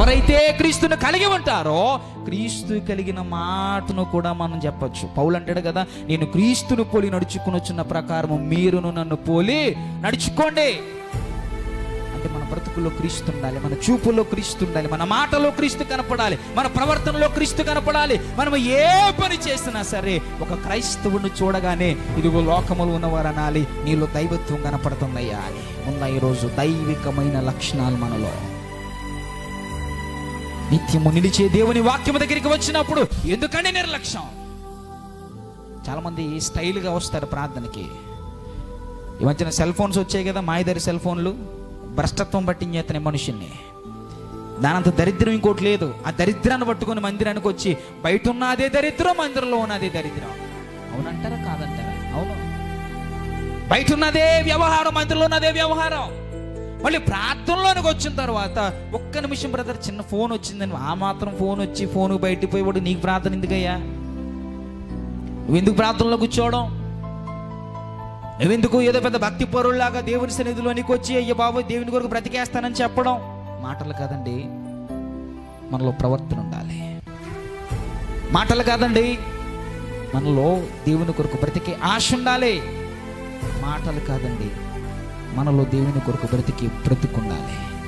ఎవరైతే క్రీస్తును కలిగి ఉంటారో క్రీస్తు కలిగిన మాటను కూడా మనం చెప్పచ్చు. పౌలు అంటాడు కదా, నేను క్రీస్తును పోలి నడుచుకుని వచ్చిన ప్రకారము మీరును నన్ను పోలి నడుచుకోండి. అంటే మన బ్రతుకుల్లో క్రీస్తు ఉండాలి, మన చూపుల్లో క్రీస్తు ఉండాలి, మన మాటలో క్రీస్తు కనపడాలి, మన ప్రవర్తనలో క్రీస్తు కనపడాలి. మనం ఏ పని చేసినా సరే ఒక క్రైస్తవుని చూడగానే ఇదిగో లోకములు ఉన్నవారు అనాలి, నీలో దైవత్వం కనపడుతుందయ్యా అని. ఉన్న ఈరోజు దైవికమైన లక్షణాలు మనలో నిత్యము నిలిచే దేవుని వాక్యము దగ్గరికి వచ్చినప్పుడు ఎందుకంటే నిర్లక్ష్యం. చాలామంది స్టైల్గా వస్తారు ప్రార్థనకి. ఈ మధ్యన సెల్ ఫోన్స్ వచ్చాయి కదా, మాయదారి సెల్ ఫోన్లు. భ్రష్టత్వం పట్టించేతనే మనుషుల్ని. దానంత దరిద్రం ఇంకోటి లేదు. ఆ దరిద్రాన్ని పట్టుకొని మందిరానికి వచ్చి బయట ఉన్న అదే దరిద్రం, మందిరంలో ఉన్న అదే దరిద్రం. అవునంటారా కాదంటారా? అవును. బయట ఉన్నదే వ్యవహారం, మందిరంలో ఉన్నదే వ్యవహారం. మళ్ళీ ప్రార్థనలోనికి వచ్చిన తర్వాత ఒక్క నిమిషం బ్రదర్ చిన్న ఫోన్ వచ్చిందని ఆ మాత్రం ఫోన్ వచ్చి ఫోన్ బయటికి పోయి నీకు ప్రార్థన ఎందుకయ్యా? నువ్వెందుకు ప్రార్థనలో కూర్చోవడం? నువ్వెందుకు ఏదో పెద్ద భక్తి పరుల్లాగా దేవుని సన్నిధిలోనికి వచ్చి అయ్య బాబు దేవుని కొరకు బ్రతికేస్తానని చెప్పడం? మాటలు కాదండి, మనలో ప్రవర్తన ఉండాలి. మాటలు కాదండి, మనలో దేవుని కొరకు బ్రతికే ఆశ ఉండాలి. మాటలు కాదండి, మనలో దేవుని కొరకు బ్రతికి బ్రతుకుండాలి.